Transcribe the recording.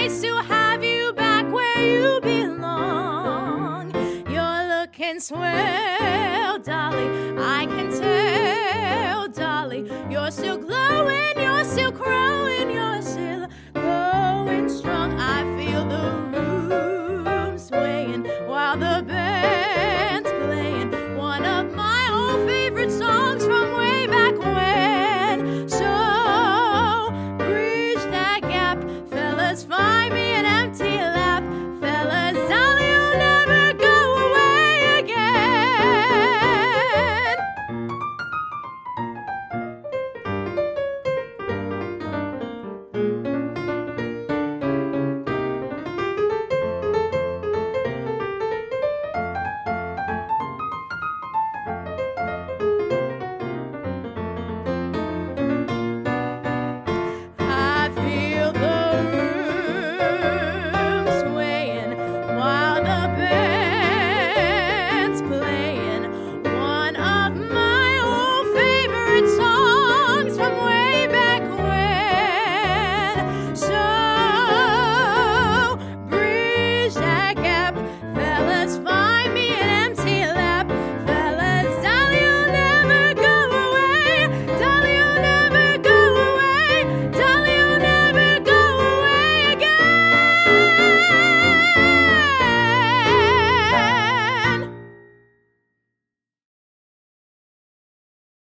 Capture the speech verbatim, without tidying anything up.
nice to have you back where you belong. You're looking swell, Dolly, I can tell, Dolly. You're still glowing.